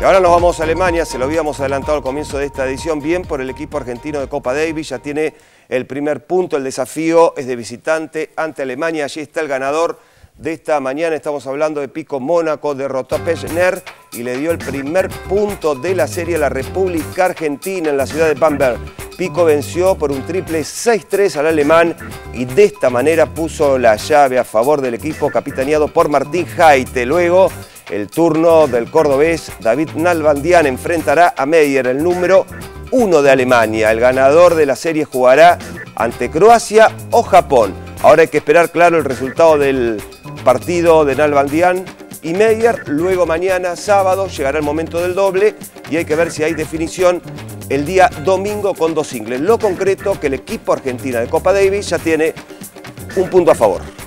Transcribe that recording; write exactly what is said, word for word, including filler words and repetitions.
Y ahora nos vamos a Alemania, se lo habíamos adelantado al comienzo de esta edición, bien por el equipo argentino de Copa Davis, ya tiene el primer punto, el desafío es de visitante ante Alemania, allí está el ganador de esta mañana, estamos hablando de Pico Mónaco, derrotó a Pechner y le dio el primer punto de la serie a la República Argentina en la ciudad de Bamberg. Pico venció por un triple seis tres al alemán y de esta manera puso la llave a favor del equipo capitaneado por Martín Jaite. Luego, el turno del cordobés David Nalbandian enfrentará a Meyer, el número uno de Alemania. El ganador de la serie jugará ante Croacia o Japón. Ahora hay que esperar, claro, el resultado del partido de Nalbandian y Meyer. Luego mañana, sábado, llegará el momento del doble y hay que ver si hay definición el día domingo con dos singles. Lo concreto que el equipo argentino de Copa Davis ya tiene un punto a favor.